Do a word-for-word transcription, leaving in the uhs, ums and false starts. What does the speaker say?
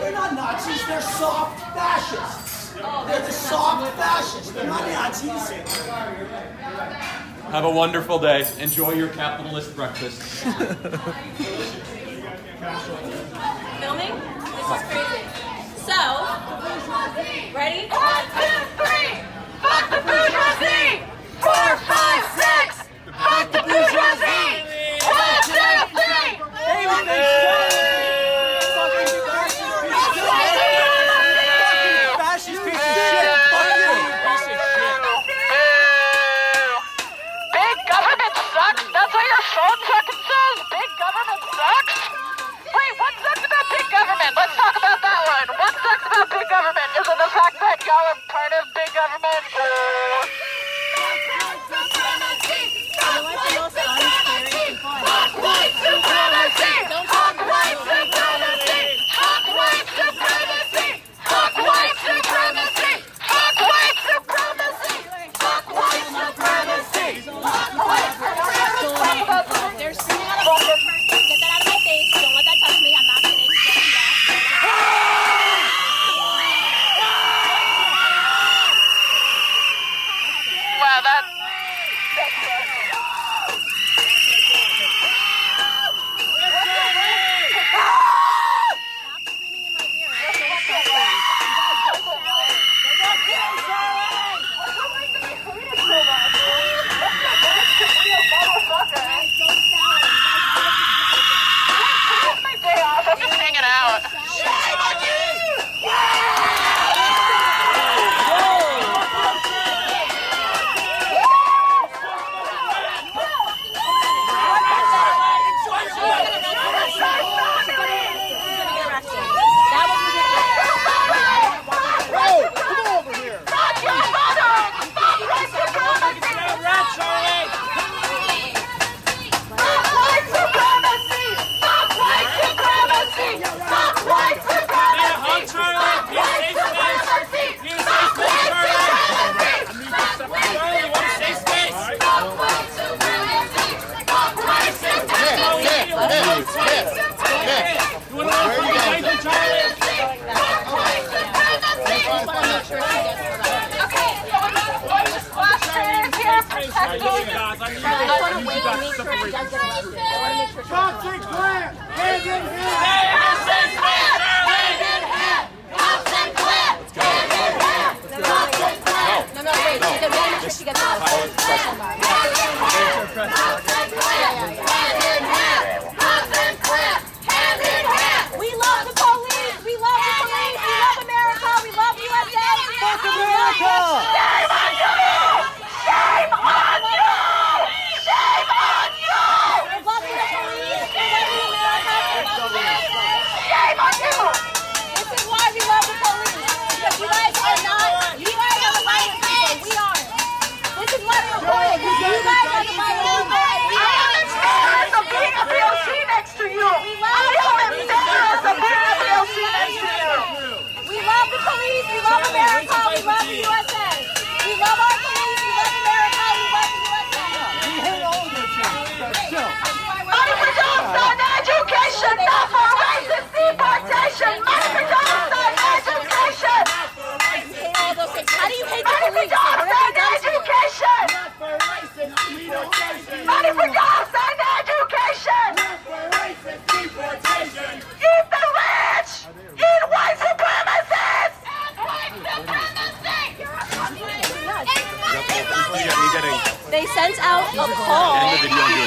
They're not Nazis, they're soft fascists. They're the soft fascists, they're not Nazis. Have a wonderful day. Enjoy your capitalist breakfast. Filming? This is crazy. So, ready? One, two, three! Fuck the bourgeoisie! Four, five, six! Fuck the bourgeoisie! One, two, three! Fascist piece of shit! Fuck you! Big government sucks? That's what your phone fucking says? Big government sucks? Wait, what sucks about big government? Let's talk about that one. What sucks about big government? Is it the fact that y'all are part of big government? Uh... They sent out a poll.